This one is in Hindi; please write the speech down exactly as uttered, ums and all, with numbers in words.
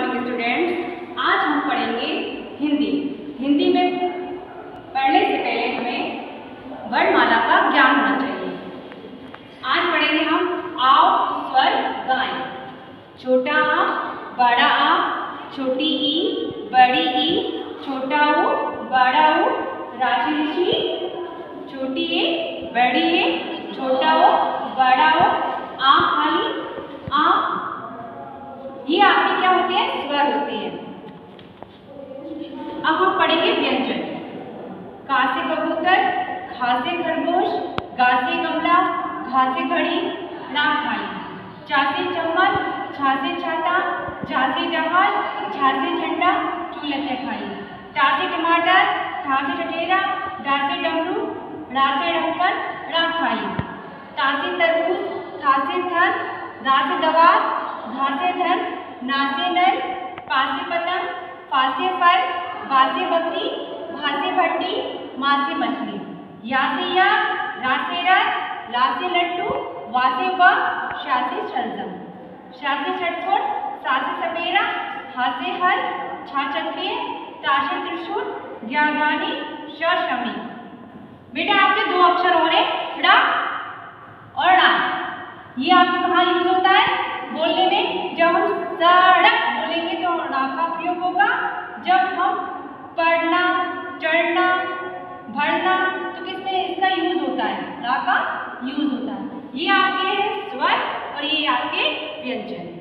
मॉर्निंग स्टूडेंट्स, आज हम पढ़ेंगे हिंदी। हिंदी में पढ़ने से पहले हमें वर्णमाला का ज्ञान होना चाहिए। आज पढ़ेंगे हम आओ स्वर गाएं। छोटा आ, बड़ा आ, छोटी ई, बड़ी ई, छोटा ऊ, बड़ा ऊ, राशि ऋषि, छोटी ए, बड़ी ए, छोटा ओ, बड़ा ओ, आ खाली आ, ये आपके क्या होते हैं? स्वर होते हैं। अब हम पढ़ेंगे व्यंजन। का से कबूतर, खा से खरगोश, गा से गमला, घा से घड़ी, ना खाली। चा से चम्मच, छा से छाता, झा से जहाज, झा से झंडा, चूलत है खाली। टा से टमाटर, ठा से टटेरा, डा से डमरू, रा से ढक्कन, रा खाली। ता से तरबूज, था से थन, धा से दवात, धा से धन, ना से नर, पा से पतंग, फा से फल, बा से बकरी, भा से भट्टी, मा से मछली। या से या, रा से रथ, ला से लड्डू, वा से वाह, शा से शलजम। शा से षटकोण, सा से सपेरा, हा से हल, छा चक्रीय, ता से त्रिशूल, ज्ञा गानी, श शमी। बेटा आपके दो अक्षर हो रहे ड़ा और ड़ा। ये आपको कहाँ यूज होता है? बोलने में। जब हम सड़क बोलेंगे तो ड़ा का प्रयोग होगा। जब हम पढ़ना, चढ़ना, भरना तो किसमें इसका यूज होता है? ड़ा का यूज होता है। ये आपके स्वर और ये आपके व्यंजन।